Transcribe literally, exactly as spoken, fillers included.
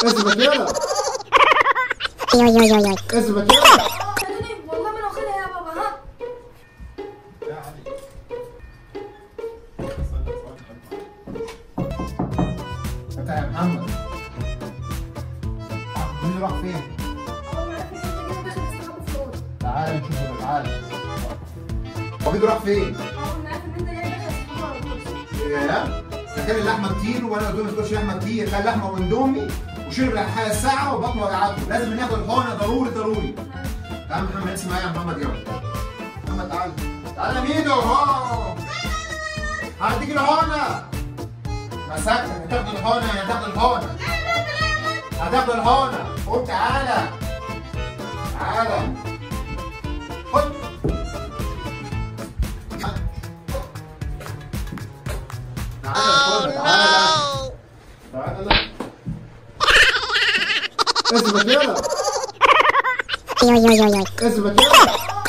اثبت يلا. يو يو يو يو اثبت يلا. والله ما انا واخدها يا بابا. ها يا علي انت يا محمد مين راح فين؟ تعال نشوفه. تعال هو مين راح فين؟ ايه ده كان اللحمه كتير وانا قلت له ما تاكلش لحمه كتير، كان لحمه واندومي وشرب حاجه ساعه وبطنه وجعته، لازم ناخد الحقنه ضروري ضروري. تعال محمد اسمع معايا يا محمد يلا. محمد تعال تعال يا ميدو اهو. هديك الحقنه. مسكتك هتاخد الحقنه يا هتاخد الحقنه. هتاخد الحقنه. قول تعالى. تعالى. خد. تعالى تعالى تعالى. اثبت يلا. يو يو يو يو اثبت يلا.